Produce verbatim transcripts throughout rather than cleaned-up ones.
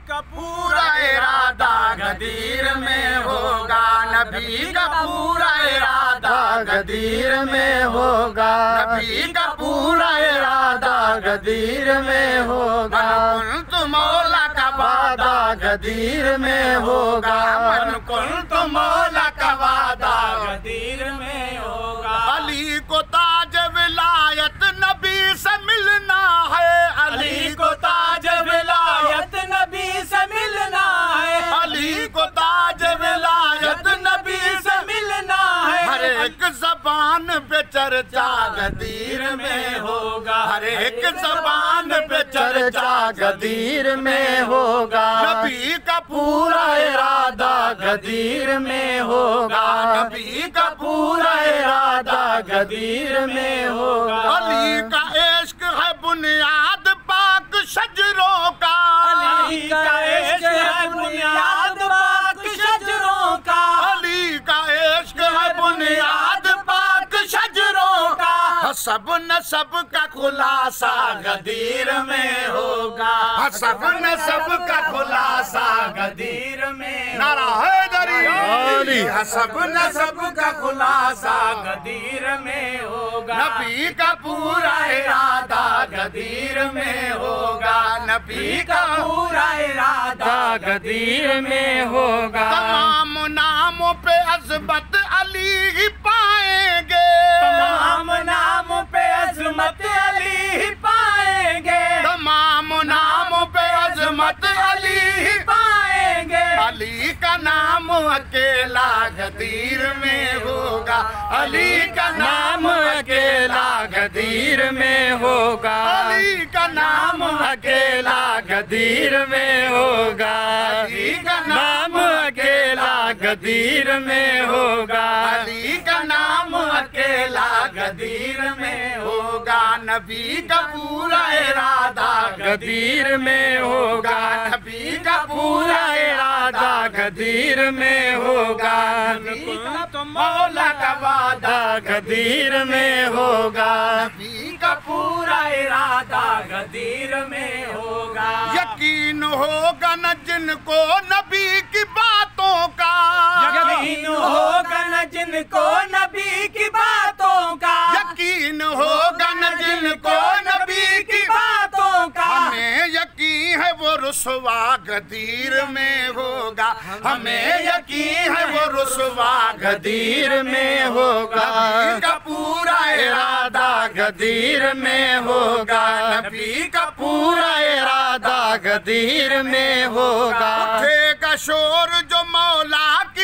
کا پورا ارادہ غدیر میں ہوگا، نبی کا پورا ارادہ غدیر میں ہوگا، نبی کا پورا ارادہ غدیر میں ہوگا، من کنت مولا کا وعدہ غدیر میں ہوگا، من کنت مولا کا وعدہ غدیر میں ہوگا۔ علی کو تاج ولایت نبی سے ملنا ہے، علی کو تاج ولایت نبی سے ملنا ہے، علی کو تاج ولایت نبی سے ملنا ہے، ہر ایک زبان پہ چرچا غدیر میں ہوگا، ہر ایک زبان پہ چرچا غدیر میں ہوگا، نبی کا پورا ارادہ غدیر میں ہوگا، نبی کا پورا ارادہ غدیر میں ہوگا۔ علی کا عشق ہے بنیاد پاک شجروں کا، علی کا عشق ہے بنیاد پاک شجروں کا، علی کا عشق ہے بنیاد پاک شجروں کا، حسب نسب کا خلاصہ غدیر میں ہوگا، حسب نسب کا خلاصہ غدیر میں، نعرہ حیدری علی، حسب نسب کا خلاصہ غدیر میں ہوگا، نبی کا پورا ارادہ غدیر میں ہوگا، نبی کا پورا ارادہ غدیر میں ہوگا۔ تمام ناموں پہ عظمت علی ہی پائیں گے، تمام ناموں پہ عظمت علی ہی پائیں گے، تمام ناموں پہ عظمت علی ہی پائیں گے، علی کا نام اکیلا غدیر میں ہوگا، علی کا نام اکیلا غدیر میں ہوگا، علی کا نام اکیلا غدیر میں ہوگا، علی کا نام اکیلا غدیر میں ہوگا، علی کا نام اکیلا غدیر میں ہوگا، نبی کا پورا ارادہ غدیر میں ہوگا، نبی کا پورا ارادہ غدیر میں ہوگا، نبی کا مولا کا وعدہ غدیر میں ہوگا، نبی کا پورا ارادہ غدیر میں ہوگا۔ یقین ہوگا نہ جن کو نبی کی باتوں کا، یقین ہوگا نہ جن کو نبی کی باتوں کا، یقین ہوگا نہ جن کو نبی کی باتوں کا، ہمیں یقین ہے وہ رسوا غدیر میں ہوگا، ہمیں یقین ہے وہ رسوا غدیر میں ہوگا، نبی کا پورا ارادہ غدیر میں ہوگا، نبی کا پورا ارادہ غدیر میں ہوگا۔ اٹھے گا شور جو مولا کی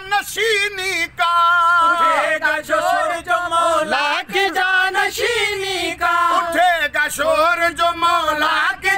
جانشینی کا، اٹھے گا شور جو مولا کی جانشینی کا، اٹھے گا شور جو مولا کی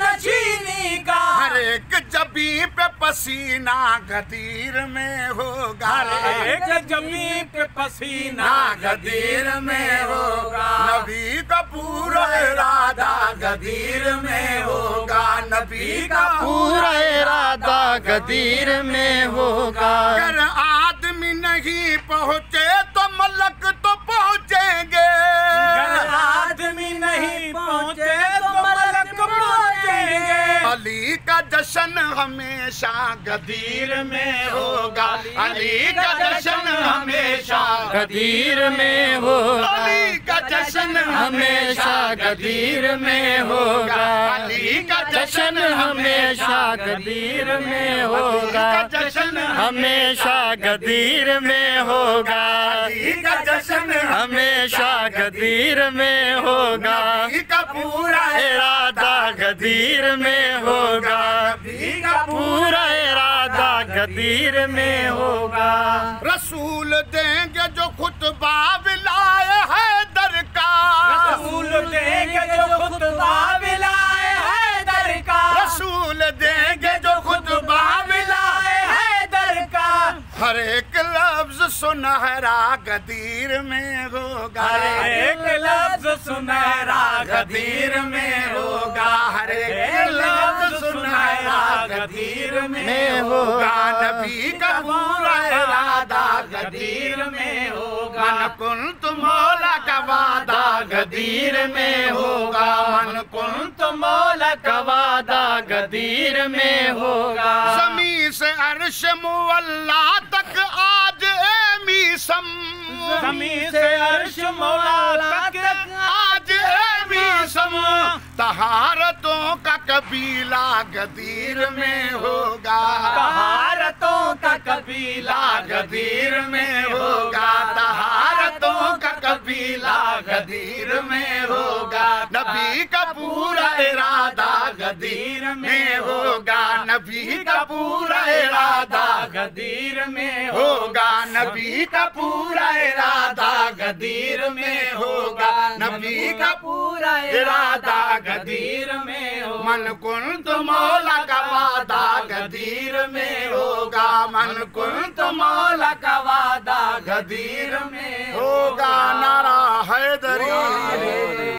جانشینی کا، ہر ایک جبیں پہ پسینہ غدیر میں ہوگا، ہر ایک جبیں پہ پسینہ غدیر میں ہوگا، نبی کا پورا ارادہ غدیر میں ہوگا، نبی کا پورا ارادہ غدیر میں ہوگا۔ اگر آدمی نہیں پہنچے تو ملک تو پہنچیں گے، اگر آدمی نہیں پہنچے تو ملک پہنچیں گے، علی کا جشن ہمیشہ غدیر میں ہوگا، علی کا جشن ہمیشہ غدیر میں ہوگا، علی کا جشن ہمیشہ غدیر میں ہوگا، علی کا جشن ہمیشہ غدیر میں ہوگا، جشن ہمیشہ غدیر میں ہوگا، علی کا جشن ہمیشہ غدیر میں ہوگا، نبی کا پورا ارادہ غدیر میں ہوگا، نبی کا پورا ارادہ غدیر میں ہوگا۔ رسول دیں گے جو خطبہ ولائے حیدر کا، رسول دیں گے جو خطبہ ولائے حیدر کا، رسول دیں گے جو خطبہ ولائے حیدر کا، ہر ایک لفظ سنہرا غدیر میں ہوگا، ہر ایک لفظ سنہرا غدیر میں ہوگا، ہر ایک لفظ سنہرا غدیر میں ہوگا نبی کا پورا ارادہ غدیر میں ہوگا من کنت مولا کا وعدہ غدیر میں ہوگا من کنت مولا کا وعدہ غدیر میں ہوگا زمین سے عرش مولا تک آج اے میسم زمین سے عرش مولا تک آج اے میسم طہارتوں کا قبیلہ غدیر میں ہوگا طہارتوں کا قبیلہ غدیر میں ہوگا طہارتوں کا قبیلہ غدیر میں ہوگا نبی کا پورا ارادہ غدیر میں ہوگا نبی کا پورا ارادہ غدیر میں ہوگا نبی کا پورا ارادہ غدیر میں ہوگا نبی کا پورا ارادہ غدیر میں ہوگا من کنت مولا کا وعدہ غدیر میں ہوگا من کنت مولا کا وعدہ غدیر میں ہوگا نعرہ حیدری